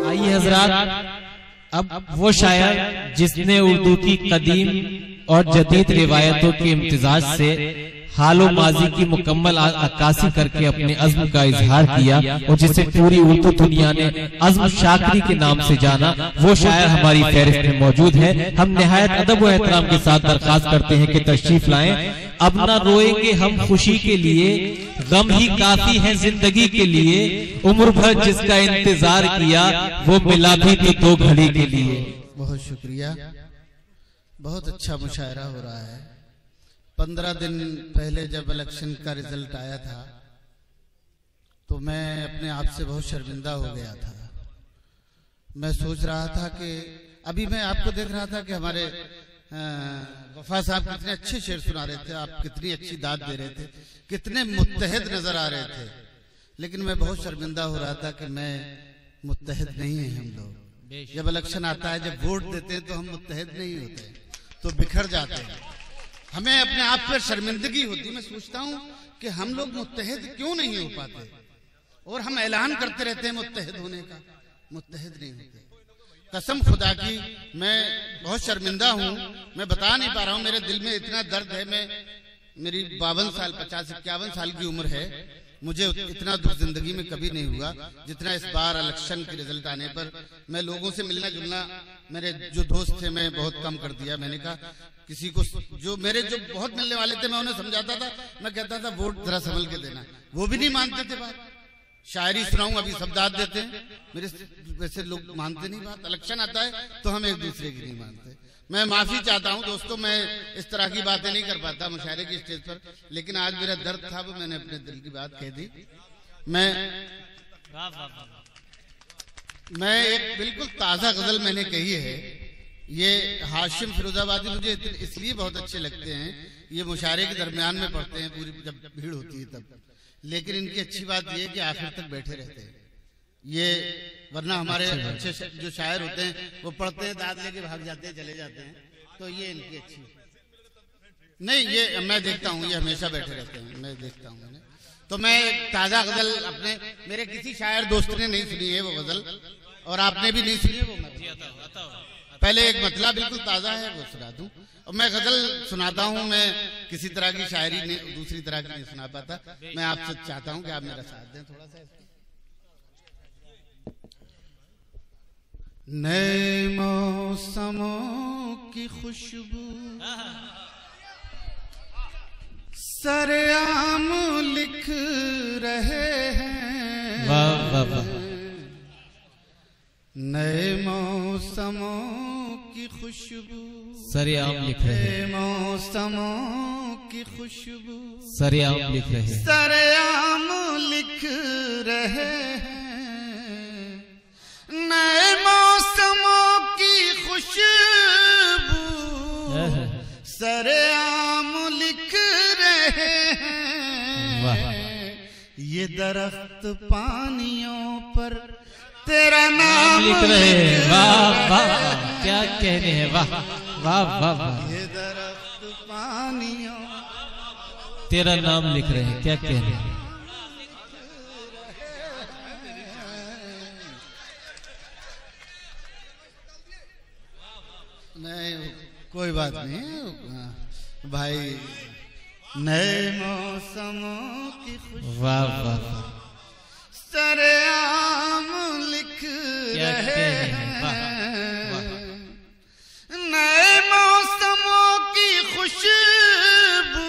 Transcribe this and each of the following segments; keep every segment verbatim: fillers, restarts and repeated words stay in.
आइए हजरात, अब वो शायर जिसने उर्दू की कदीम और जदीद रिवायतों के इम्तिजाज से हालो माजी की मुकम्मल अक्कासी करके अपने अज़्म का इजहार किया और जिसे पूरी उर्दू दुनिया ने अज़्म शाकरी के नाम से जाना, वो शायर हमारी फहरिस्त में मौजूद है। हम निहायत अदब व एहतराम के साथ दरख्वास्त करते हैं कि तशरीफ लाएं। अब ना रोएंगे हम खुशी के लिए, गम ही काफी है जिंदगी के लिए, उम्र भर जिसका इंतजार किया वो मिला भी तो दो घड़ी के लिए। बहुत शुक्रिया, बहुत अच्छा मुशायरा हो रहा है। पंद्रह दिन पहले जब इलेक्शन का रिजल्ट आया था तो मैं अपने आप से बहुत शर्मिंदा हो गया था। मैं सोच रहा था कि अभी मैं आपको देख रहा था कि हमारे वफा साहब कितने अच्छे शेर सुना रहे थे, आप कितनी अच्छी दाद दे रहे थे, कितने मुत्तहिद नजर आ रहे थे, लेकिन मैं बहुत शर्मिंदा हो रहा था कि मैं मुत्तहिद नहीं है। हम लोग जब इलेक्शन आता है, जब वोट देते हैं तो हम मुत्तहिद नहीं होते, तो बिखर जाते हैं। हमें अपने आप पर शर्मिंदगी होती। मैं सोचता हूं कि हम लोग मुत्तहिद क्यों नहीं हो पाते, और हम ऐलान करते रहते हैं मुत्तहिद होने का, मुत्तहिद नहीं होते। कसम खुदा की मैं बहुत शर्मिंदा हूं, मैं बता नहीं पा रहा हूं, मेरे दिल में इतना दर्द है। मैं मेरी बावन साल पचास इक्यावन साल की उम्र है, मुझे इतना दुख जिंदगी में कभी नहीं हुआ जितना इस बार इलेक्शन के रिजल्ट आने पर। मैं लोगों से मिलना जुलना, मेरे जो दोस्त थे मैं बहुत कम कर दिया। मैंने कहा किसी को, जो मेरे जो बहुत मिलने वाले थे मैं उन्हें समझाता था, मैं कहता था वोट जरा संभल के देना, वो भी नहीं मानते थे बात। शायरी सुनाऊं अभी सब दाद देते हैं, मेरे वैसे लोग मानते नहीं बात। इलेक्शन आता है तो हम एक दूसरे की नहीं मानते। मैं माफी चाहता हूं दोस्तों, मैं इस तरह की बातें नहीं कर पाता मुशायरे की स्टेज पर, लेकिन आज मेरा दर्द था, वो मैंने अपने दिल की बात कह दी। मैं मैं एक बिल्कुल ताजा गजल मैंने कही है। ये हाशिम फिरोजाबादी मुझे इसलिए बहुत अच्छे लगते हैं, ये मुशायरे के दरमियान में पढ़ते हैं, पूरी जब भीड़ होती है तब, लेकिन इनकी अच्छी बात यह है कि आखिर तक बैठे रहते हैं ये, वरना हमारे अच्छे जो शायर होते हैं वो पढ़ते हैं, दाद लेके भाग जाते हैं, चले जाते हैं। तो ये इनकी अच्छी नहीं, ये मैं देखता हूँ, ये हमेशा बैठे रहते हैं, मैं देखता हूँ। तो मैं ताजा गजल अपने, मेरे किसी शायर दोस्त ने नहीं सुनी है वो गजल, और आपने भी नहीं सुनी वो। मैं पहले एक मतला बिल्कुल ताजा है वो सुना दूं, और मैं गजल सुनाता हूँ, मैं किसी तरह की शायरी नहीं, दूसरी तरह की नहीं सुना पाता। मैं आपसे चाहता हूँ कि आप मेरा साथ दें थोड़ा सा। नए मौसमों की खुशबू सरेआम लिख रहे हैं, वाह वाह वाह। नए मौसमों की खुशबू सरेआम लिख रहे हैं, मौसमों की खुशबू सरेआम लिख रहे हैं, सरेआम लिख रहे हैं। नए मौसमों की खुशबू सरेआम लिख रहे हैं। ये दरख्त पानियों पर तेरा नाम लिख रहे हैं। वाह वाह, क्या कहने हैं, वाह वाह वाह वाह। ये दरख्त पानियों तेरा नाम लिख रहे हैं, क्या कहने हैं। नहीं कोई बात नहीं भाई, नए मौसमों की खुशबू वाह वाह वाह, सरेआम लिख रहे हैं। नए मौसमों की खुशबू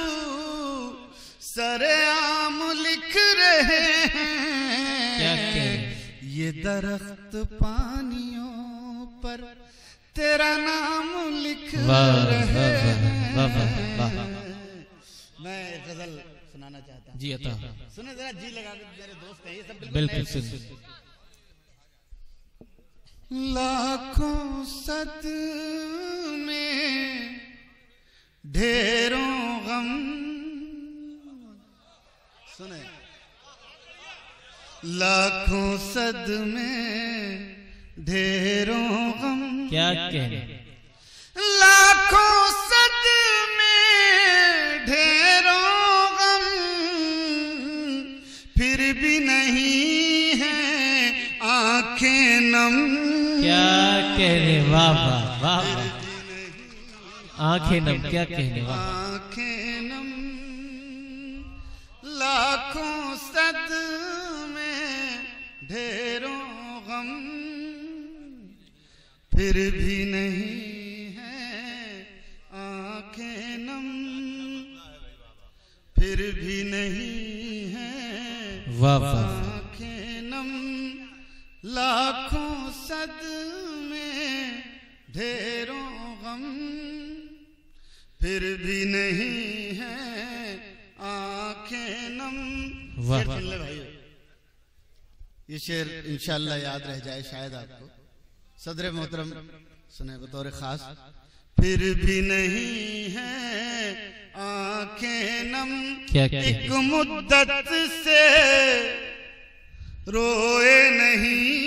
सरेआम लिख रहे हैं। ये दरख्त पानियों पर तेरा नाम लिख रहे हैं। वाह वाह वाह। मैं गजल सुनाना चाहता हूँ, जी अता सुने जरा, जी लगा के, मेरे दोस्त हैं ये सब बिल्कुल सुन। लाखों सद में ढेरों गम, सुने, लाखों सद में ढेरों गम, क्या कहने, लाखों सद में ढेरों गम, फिर भी नहीं है आंख आंखें नम, क्या कहने, वाह वाह वाह वाह, आंखें नम, क्या कहने, वाह, आंखें नम, लाखों सद में ढेरों गम, फिर भी नहीं है आंखें नम, फिर भी नहीं है वाह वाह, आंखें नम, लाखों सद में ढेरों गम, फिर भी नहीं है आंखें नम। वाह, सुन ले भाई, ये शेर इंशाअल्लाह याद रह जाए शायद आपको। सदर मोहतरम सुने बतौर खास। फिर भी नहीं है आंखें नम, क्या क्या, एक मुद्दत से रोए नहीं,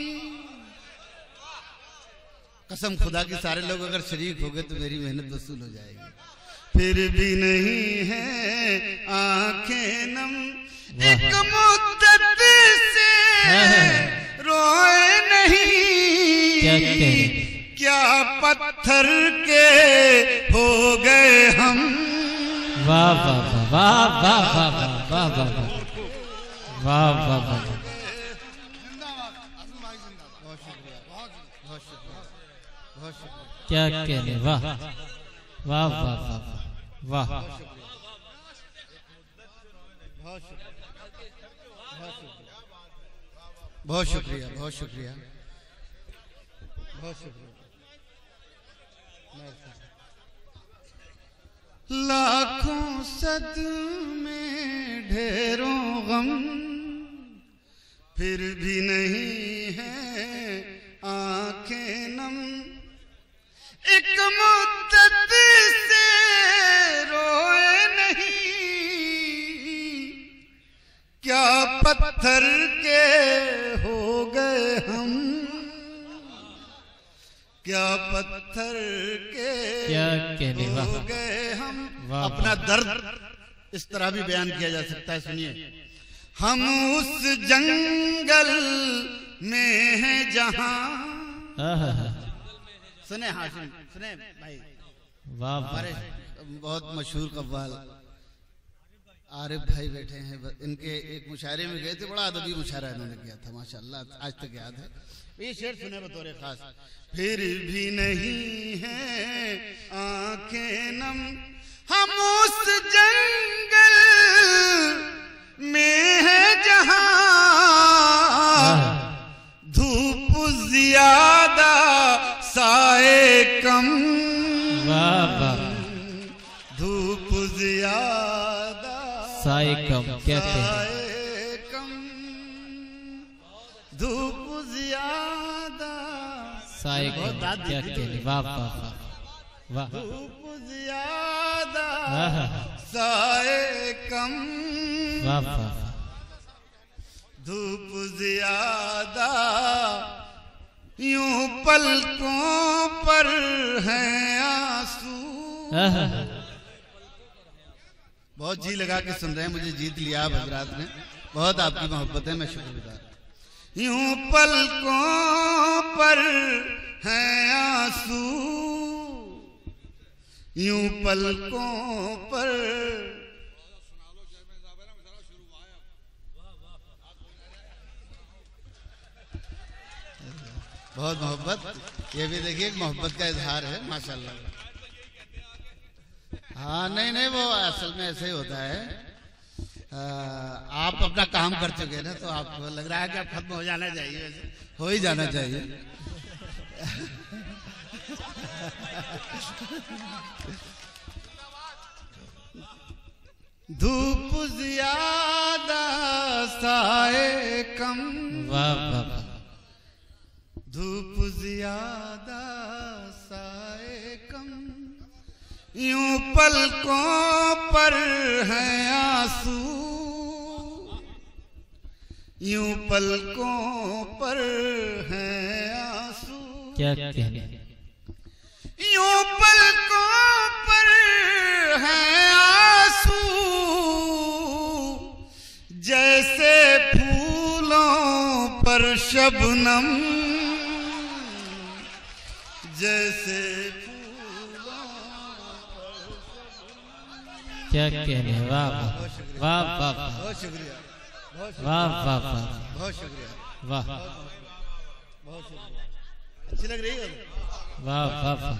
कसम खुदा की सारे लोग अगर शरीक हो गए तो मेरी मेहनत वसूल हो जाएगी। फिर भी नहीं है आंखें नम, एक मुद्दत से रोए नहीं, क्या क्या, क्या पत्थर के हो गए हम। वाह वाह वाह वाह वाह वाह वाह वाह वाह वाह वाह वाह, क्या कहने, वाह वाह वाह वाह वाह, बहुत शुक्रिया, बहुत शुक्रिया, बहुत शुक्रिया। लाखों सद में ढेरों गम, फिर भी नहीं है आंखें नम, एक मुद्दत से रोए नहीं, क्या पत्थर के हो गए हम, क्या पत्थर के क्या कहने, वाह हो गए हम। वाह, अपना दर्द इस तरह भी बयान किया जा सकता है, सुनिए। हम उस जंगल में हैं जहां, सुने हाशिम, सुने भाई, वाह हमारे बहुत मशहूर कव्वाल आरिफ भाई बैठे हैं, इनके एक मुशायरे में गए थे, बड़ा अदबी मुशायरा इन्होंने किया था माशाअल्लाह, आज तक याद है। ये शेर सुने बतौर खास। फिर भी नहीं है आंखें नम, हम उस जंगल में हैं जहां धूप ज्यादा साए कम, वाह वाह, धूप ज्यादा साए कम, क्या कहने, साए कम, धूप ज्यादा साए कम, क्या कहने, वाह वाह वाह, धूप ज्यादा वाह साए कम, वाह वाह, धूप ज्यादा यूं पलकों पर हैं आंसू। बहुत जी लगा के सुन रहे हैं, मुझे जीत लिया आप हजरात ने, बहुत आपकी मोहब्बत है, मैं शुक्रगुजार। यूं पलकों पर हैं आंसू, यूं पलकों पर बहुत मोहब्बत, ये भी देखिए मोहब्बत का इजहार है माशाल्लाह। हाँ नहीं नहीं, वो असल में ऐसे ही होता है। आ, आप अपना काम कर चुके हैं ना, तो आपको लग रहा है कि अब खत्म हो जाना चाहिए, वैसे हो ही जाना चाहिए। धूप ज्यादा साए कम, वाह वाह, धूप ज्यादा साए कम, यूं पलकों पर हैं आंसू, यूं पलकों पर हैं आंसू, क्या कहने, यूं पलकों पर हैं आंसू, जैसे फूलों पर पर शबनम जैसे क्या कहने। वाह वाह वाह वाह बहुत शुक्रिया वाह वाह वाह बहुत शुक्रिया वाह बहुत शुक्रिया। अच्छी लग रही है वाह वाह वाह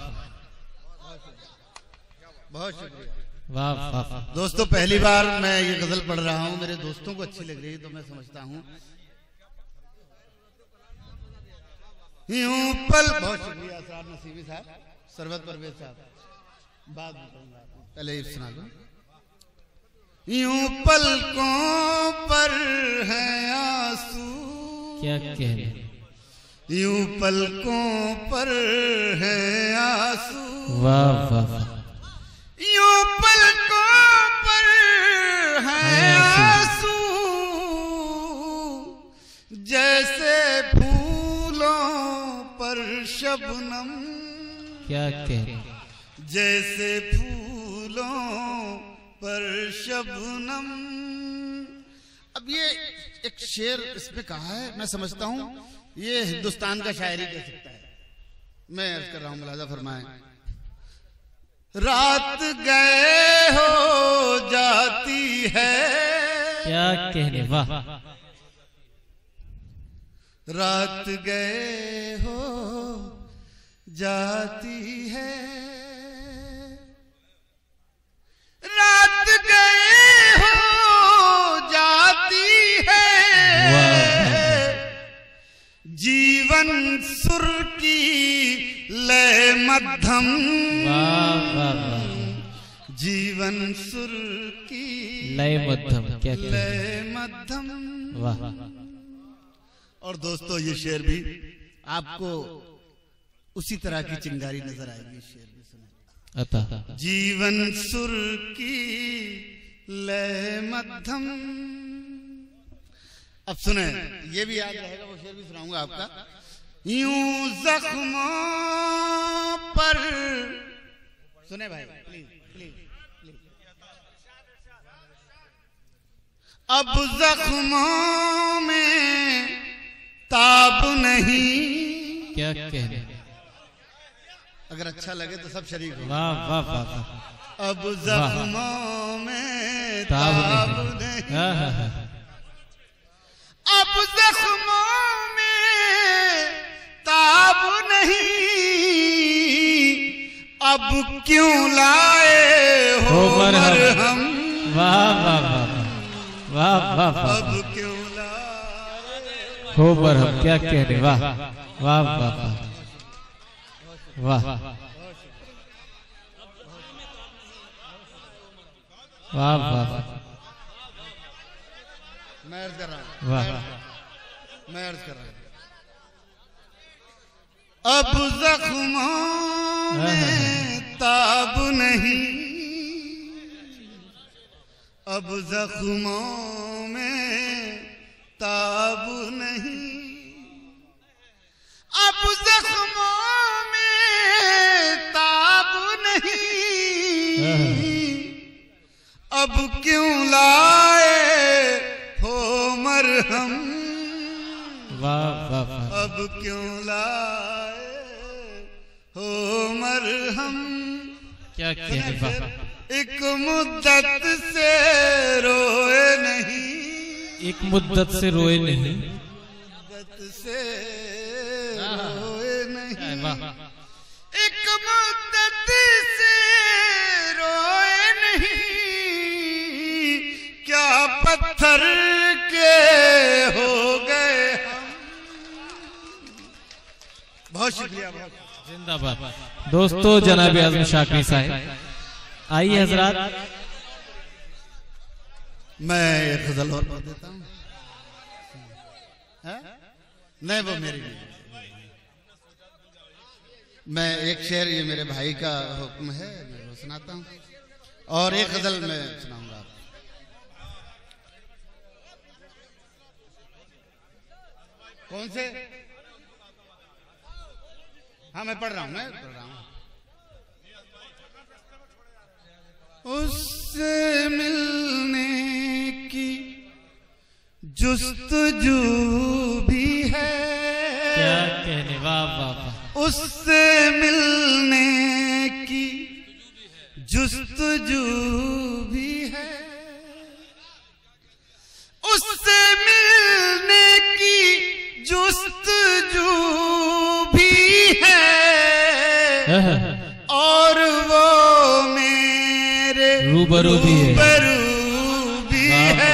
बहुत शुक्रिया वाह वाह वाह। दोस्तों पहली बार मैं ये गजल पढ़ रहा हूँ, मेरे दोस्तों को अच्छी लग रही है तो मैं समझता हूँ यूं पल। बहुत शुक्रिया असरार नसीबी साहब, सरवत परवेज साहब, बाद में पहले ये सुना दो। यूं पलकों पर है आंसू, क्या कहने। यूं पलकों पर है आंसू, वाह वाह वाह। यूं पलकों पर है आंसू जैसे फूलों पर शबनम, क्या कहने। जैसे फूलों पर शबनम। अब ये एक शेर इसमें कहा है, मैं समझता हूं ये हिंदुस्तान का शायरी कह सकता है। मैं अर्ज कर रहा हूं, मुलाजा फरमाएं। रात गए हो जाती है, क्या कहने। वाह। रात गए हो जाती है, रात गए हो जाती है, जीवन सुर की लय मध्यम, वाह वाह वाह। जीवन सुर की लय मध्यम, क्या कहने। लय मध्यम। वाह। और दोस्तों ये शेर भी आपको उसी तरह की चिंगारी नजर आएगी। शेर भी सुने। अतः जीवन सुर की लय मध्यम। अब सुने, ये भी याद रहेगा, वो शेर भी सुनाऊंगा आपका। यूं जख्मों पर, सुने भाई प्लीज प्लीज प्लीज। अब जख्मों में ताब नहीं, क्या कहने। अगर अच्छा लगे तो सब शरीक हो। वाह वाह वाह वाह। अब जख्मों में ताब ताब नहीं। नहीं, हाँ, हाँ, हाँ। अब जख्मों में ताब नहीं, अब क्यों लाए हो मरहम। वाह वाह वाह वाह वाह वाह। अब क्यों लाए हो मरहम, क्या कहने। वाह वाह वाह वाह वाह वाह वाह। मैं अर्ज कर रहा हूं, वाह। मैं अर्ज कर रहा हूं। अब जख्मों में ताब नहीं, अब जख्मों में ताब नहीं, अब जख्मों में ताब नहीं, अब क्यों लाए हो मरहम। वाह वाह वाह। अब क्यों लाए हो मरहम। क्या कहने। वाह। एक मुद्दत से रोए नहीं, एक मुद्दत से रोए नहीं, मुद्दत से रोए नहीं, वाह। एक मुद्दत से रोए नहीं, क्या पत्थर के हो गए हम। बहुत शुक्रिया, बहुत जिंदाबाद। दोस्तों जनाब आजम शाकिरी साहब, आइए हजरात। मैं एक गजल और पढ़ देता हूँ। नहीं वो मेरी नहीं, मैं एक शेर, ये मेरे भाई का हुक्म है, मैं वो सुनाता हूँ। और एक गजल मैं सुनाऊंगा आपको। कौन से? हाँ मैं पढ़ रहा हूँ, मैं पढ़ रहा हूँ। उससे मिलने की जुस्तजू भी है, वाह। उससे मिलने की जुस्तजू भी है, उससे मिलने की जुस्तजू भी है, और वो मेरे रूबरू भी है, रूबरू भी है,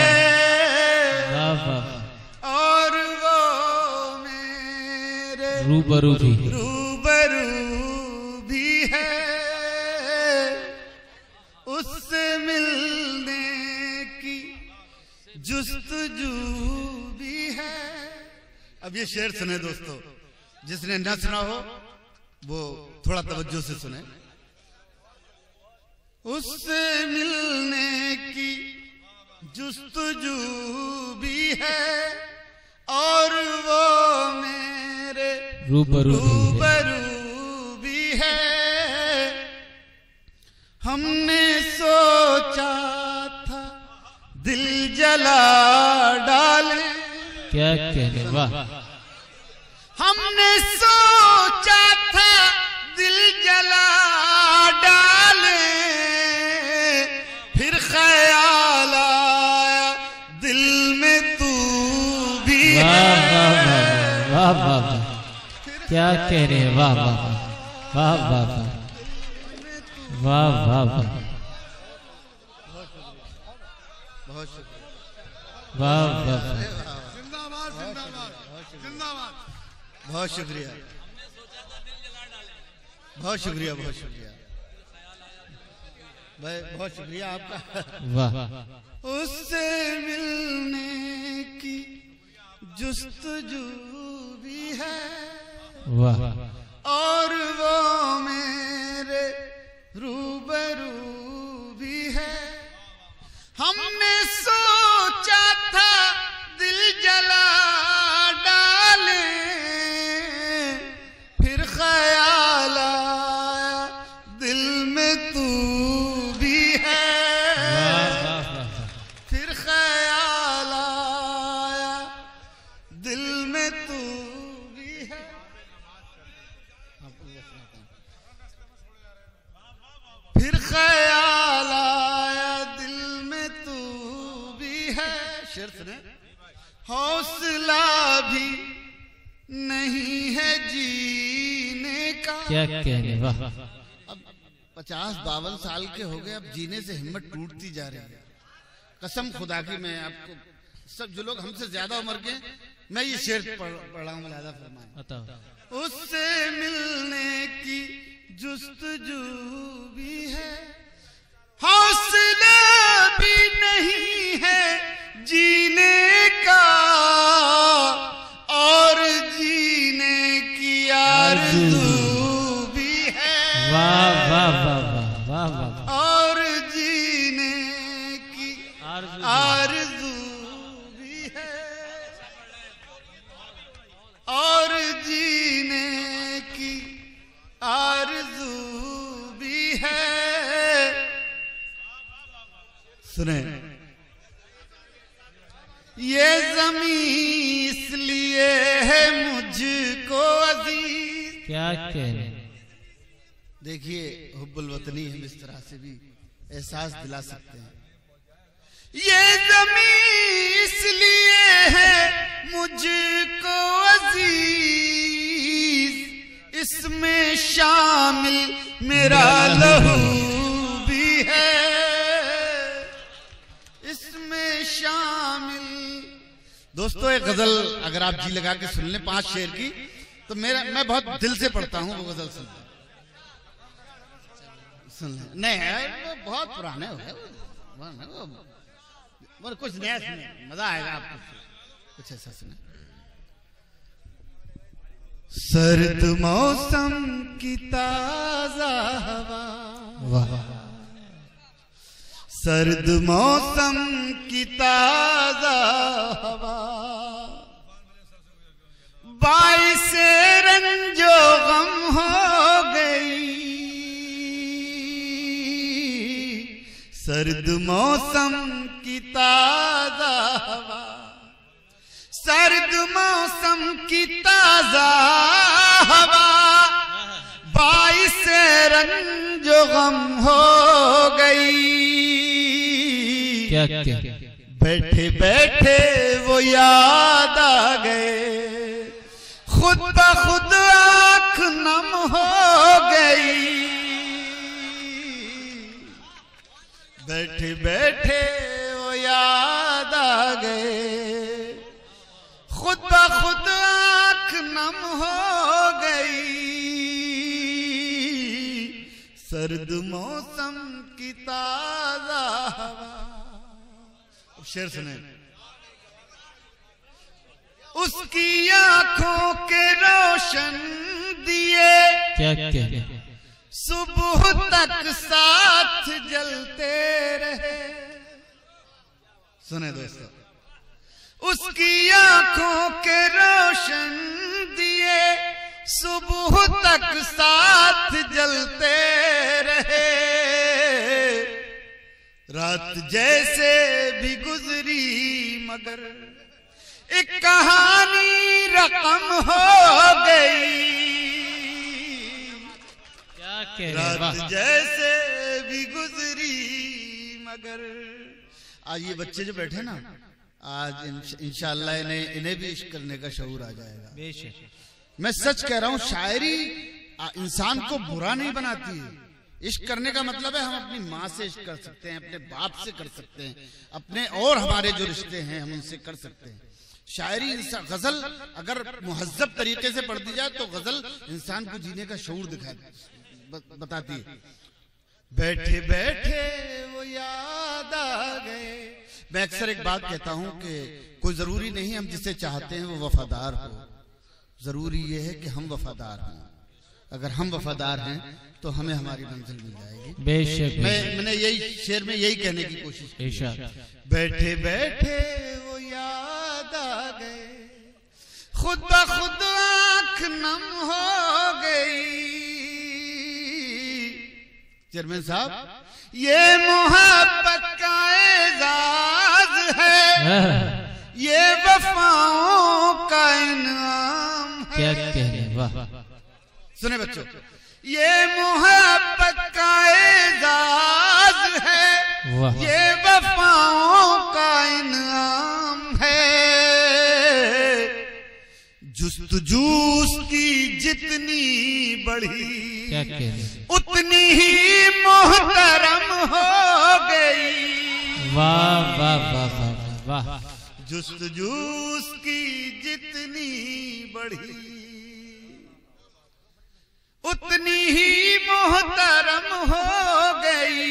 और वो मेरे रूबरू भी रूबरू भी है, उससे मिलने की जुस्तजू भी है। अब ये शेर सुने दोस्तों, जिसने न सुना हो वो थोड़ा तवज्जो से सुने। उससे मिलने की जुस्तजू भी है, और वो मेरे रूबरू रूबरू भी है। हमने सोचा था दिल जला डाले, क्या कहने, वाह। हमने सोचा था दिल जला डाले, फिर ख्याल आया दिल में तू भी है। वाह वाह वाह, क्या कह रहे हैं, वाह वाह वाह वाह वाह वाह वाह वाह, बहुत शुक्रिया, वाह वाह, जिंदाबाद जिंदाबाद जिंदाबाद। बहुत शुक्रिया, बहुत शुक्रिया, बहुत शुक्रिया भाई, बहुत शुक्रिया आपका। वाह। उससे मिलने की जुस्तजू भी है, वाह। और वो मेरे रूबरू भी है। हमने सोचा था दिल जला डाले, फिर ख्याल आया दिल में तू भी है, फिर ख्याल आया दिल में तू भी है। फिर ख्याल आया दिल में तू भी है। शेर सुने। हौसला भी नहीं है जीने का, क्या कहने, वाह। अब पचास बावन साल के हो गए, अब जीने से हिम्मत टूटती जा रही है। कसम खुदा की, मैं आपको सब जो लोग हमसे ज्यादा उम्र के, मैं ये शेर पढ़ पढ़ा हूँ, मुलादा फरमाएं। उससे मिलने की जुस्तजू भी है, हौसला भी नहीं है जीने का, और जीने की आरज़ू भी है। वाह वाह वाह वाह वाह वाह, और जीने की आरज़ू आरज़ू भी है, और जीने की आरज़ू भी है। सुने। ये ज़मीं इसलिए है मुझको अजीज, क्या कहने। देखिए हुब्बुल वतनी हम इस तरह से भी एहसास दिला सकते हैं। ये ज़मीं इसलिए है मुझको अजीज, इसमें शामिल मेरा लहू भी है, इसमें शामिल। दोस्तों एक गजल अगर आप जी लगा के सुन लें पांच शेर की, तो मेरा मैं बहुत दिल से पढ़ता हूं, वो गजल सुन सुन लें। नहीं है वो बहुत पुराने हो गए, वो कुछ नया सुने, मजा आएगा आपको, कुछ ऐसा सुने। सर्द मौसम की ताजा हवा, वाह। सर्द मौसम की ताजा हवा, बाइस रंजो गम हो गई। सर्द मौसम की ताजा हवा, सर्द मौसम की ताजा हवा, रंजो गम हो गई। क्या क्या बैठे बैठे वो याद आ गए, खुद ब खुद आंख नम हो गई। बैठे बैठे वो याद आ गए, खुद ब खुद आंख नम हो गई। सर्द मौसम की ताजा हवा, शेर सुने। उसकी आंखों के रोशन दिए, क्या क्या सुबह तक साथ जलते रहे। सुने दोस्तों, उसकी आंखों के रोशन दिए, सुबह तक साथ जलते रहे। रात जैसे भी गुजरी मगर एक कहानी रकम हो गई। क्या कह रात रहे, जैसे भी गुजरी मगर। आज ये बच्चे जो बैठे ना, आज इंशाअल्लाह इन्हें इन्हें भी इश्क करने का शऊर आ जाएगा। बेशक मैं सच कह रहा हूँ, शायरी इंसान को बुरा नहीं बनाती है। इश्क करने का मतलब है हम अपनी माँ से इश्क कर सकते हैं, अपने बाप से कर सकते हैं, अपने और हमारे जो रिश्ते हैं हम उनसे कर सकते हैं। शायरी इंसान, गजल अगर मुहज्जब तरीके से पढ़ दी जाए तो गजल इंसान को जीने का शऊर दिखा बताती है। बैठे बैठे वो याद आ गए। मैं अक्सर एक बात कहता हूं कि कोई जरूरी नहीं हम जिसे चाहते हैं वो वफादार हो, जरूरी ये है कि हम वफादार हों। अगर हम वफादार हैं तो हमें हमारी मंजिल मिल जाएगी। बेशक मैं मैंने यही शेर में यही कहने की कोशिश की। बैठे बैठे वो याद आ गए, खुद ब खुद आंख नम हो गई। चेयरमैन साहब, ये मोहब्बत का एजाज है, ये वफाओं का इनाम है। क्या कह रहे, वाह। सुने बच्चों, ये मोहब्बत का एजाज है, ये वफाओं का इनाम है। जुस्तजू की जितनी बढ़ी, क्या कह रहे, उतनी ही मोहतरम हो गई। वाह वाह वाह वाह वाह। जुस्तजू की जितनी बढ़ी, उतनी ही मोहतरम हो गई।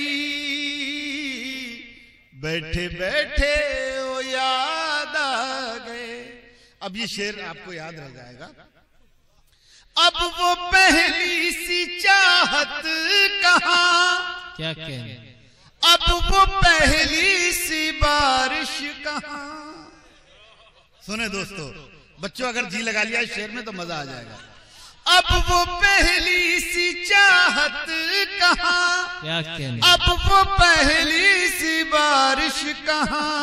बैठे बैठे वो याद आ गए। अब ये शेर आपको याद रह जाएगा। अब वो पहली सी चाहत कहाँ, क्या कह रहे, अब वो पहली सी बारिश कहाँ। सुने दोस्तों, बच्चों अगर जी लगा लिया इस शेर में तो मजा आ जाएगा। अब वो पहली सी चाहत कहाँ, क्या कह रहे, अब वो पहली सी बारिश कहाँ।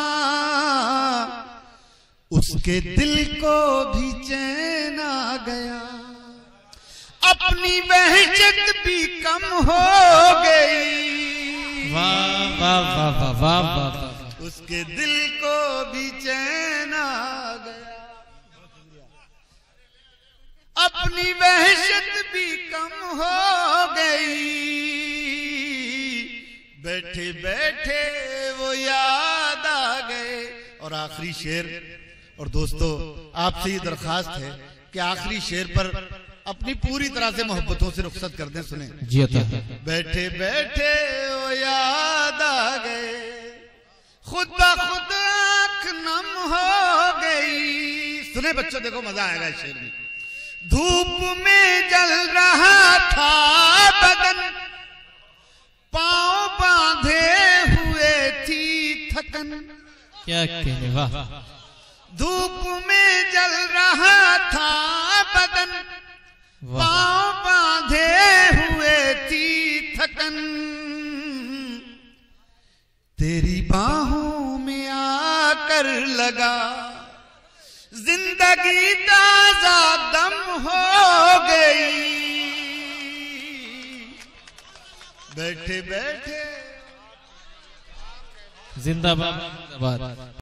उसके दिल को भी चैन आ गया, अपनी वहशत भी कम हो गई। वाह वाह वाह वाह वाह वाह। उसके दिल को भी चैन आ गया, अपनी वहशत भी कम हो गई। बैठे बैठे वो याद आ गए। और आखिरी शेर, और दोस्तों आपसे ये दरखास्त है कि आखिरी शेर पर अपनी पूरी तरह से मोहब्बतों से रुखसत कर दें। सुने जी अता। बैठे बैठे वो याद आ गए, खुद ब खुद आंख नम हो गई। सुने बच्चों, देखो मजा आएगा इस शेर में। धूप में जल रहा था बदन, पांव बांधे हुए थी थकन। क्या कह रहे, वाह। धूप में जल रहा था बदन, पांव बांधे हुए थी थकन। तेरी बाहों में आकर लगा जिंदगी ताजा दम हो गई। बैठे बैठे जिंदाबाद जिंदाबाद।